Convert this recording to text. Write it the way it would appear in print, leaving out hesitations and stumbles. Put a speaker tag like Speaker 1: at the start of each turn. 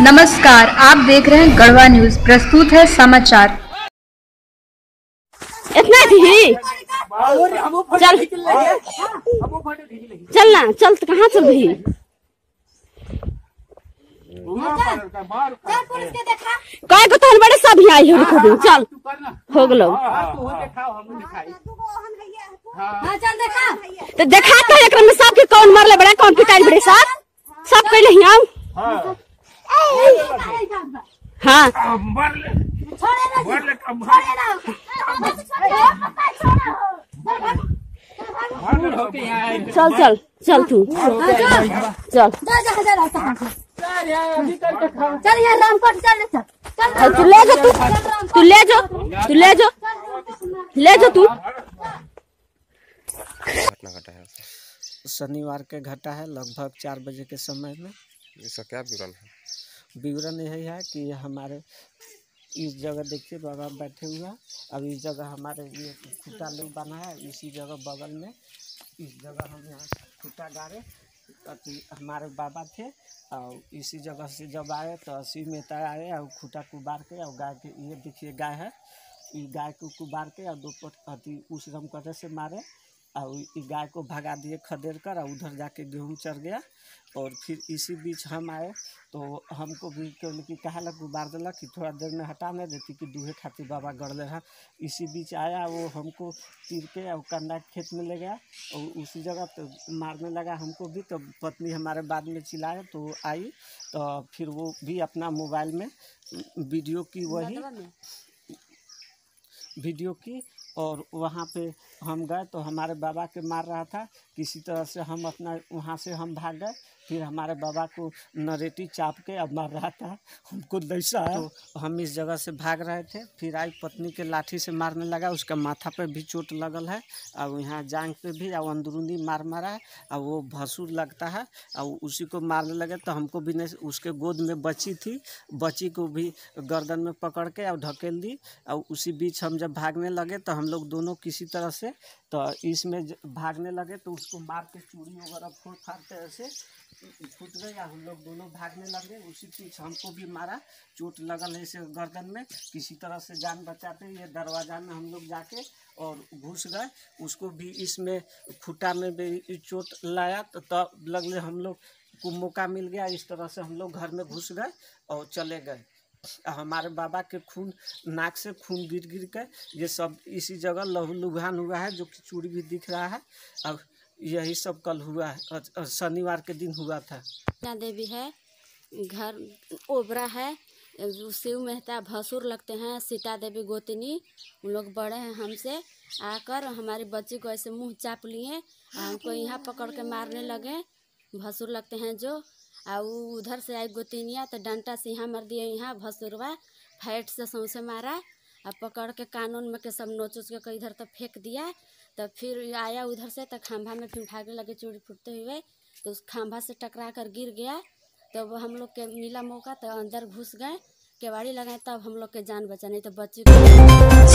Speaker 1: नमस्कार, आप देख रहे हैं गढ़वा न्यूज। प्रस्तुत है समाचार।
Speaker 2: इतना थी चल चल ना चल तो कहाँ चल रही काय को तो बड़े सब आई हो चल हो गलो तो देखा तो एक में सबके कौन मरले बड़े कौन पिटाई बड़े सब कहले ही हम हाँ चल चल चल तू चल
Speaker 3: चल यार रामकोट चल चल
Speaker 2: तू ले जा तू ले जा तू ले जा ले जा तू।
Speaker 4: घटना घटा है
Speaker 5: शनिवार के घटा है लगभग 4 बजे के समय में।
Speaker 4: इसका क्या विवरण है?
Speaker 5: विवरण यही है कि हमारे इस जगह देखिए बाबा बैठे हुए हैं। अब इस जगह हमारे ये खूटा लोग बना है, इसी जगह बगल में इस जगह हम यहाँ खूटा गाड़े हमारे बाबा थे और इसी जगह से जब आए तो अस्सी में तय आए और खूटा कुबार के और गाय के ये देखिए गाय है, इस गाय को कुबार के और 2 पट उस रमकटे से मारे और इस गाय को भगा दिए खदेड़ कर और उधर जाके गेहूँ चढ़ गया। और फिर इसी बीच हम आए तो हमको भी कहने की कहा लग गुबार दिलक कि थोड़ा देर में हटा नहीं देती कि दूहे खातिर बाबा गड़ ले रहा। इसी बीच आया वो हमको तीर के और कंदा खेत में ले गया और उसी जगह तो मारने लगा हमको भी। तो पत्नी हमारे बाद में चिल्लाए तो आई तो फिर वो भी अपना मोबाइल में वीडियो की और वहाँ पे हम गए तो हमारे बाबा के मार रहा था। किसी तरह से हम अपना वहाँ से हम भाग गए। फिर हमारे बाबा को नरेटी चाप के अब मार रहा था हमको दैसा है। तो हम इस जगह से भाग रहे थे, फिर आई पत्नी के लाठी से मारने लगा। उसका माथा पे भी चोट लगल है और यहाँ जांघ पे भी और अंदरूनी मार मारा है और वो भसुर लगता है और उसी को मारने लगे। तो हमको भी नहीं, उसके गोद में बच्ची थी, बच्ची को भी गर्दन में पकड़ के और ढकेल दी। और उसी बीच हम जब भागने लगे तो हम लोग दोनों किसी तरह से तो इसमें भागने लगे तो उसको मार के चूड़ी वगैरह फोड़ फाड़ते ऐसे फूट गए। हम लोग दोनों भागने लगे, उसी बीच हमको भी मारा, चोट लगल है इसे गर्दन में। किसी तरह से जान बचाते ये दरवाजा में हम लोग जाके और घुस गए। उसको भी इसमें खूटा में भी चोट लाया तो तब लगले हम लोग को मौका मिल गया। इस तरह से हम लोग घर में घुस गए और चले गए। हमारे बाबा के खून नाक से खून गिर के ये सब इसी जगह लहू लुहान हुआ है, जो कि चूड़ी भी दिख रहा है। अब यही सब कल हुआ है, शनिवार के दिन हुआ था।
Speaker 2: देवी है, घर ओबरा है, शिव मेहता भसुर लगते हैं, सीता देवी गोतनी, उन लोग बड़े हैं हमसे। आकर हमारी बच्ची को ऐसे मुंह चाप लिए, हमको यहाँ पकड़ के मारने लगे। भसुर लगते हैं जो और उधर से आई गोतिनिया तो डंटा से यहाँ मार दिए, यहाँ भसुरवा फैट से सौंसे मारा और पकड़ के कानून में के सब नोच के इधर तो फेंक दिया। तो फिर आया उधर से तो खंभा में फिर भागने लगे चूड़ी फूटते हुए। तो उस खंभा से टकरा कर गिर गया। तो वो हम लोग के मिला मौका तो अंदर घुस गए, केवाड़ी लगाए, तब हम लोग के जान बचा, नहीं तो बच्ची को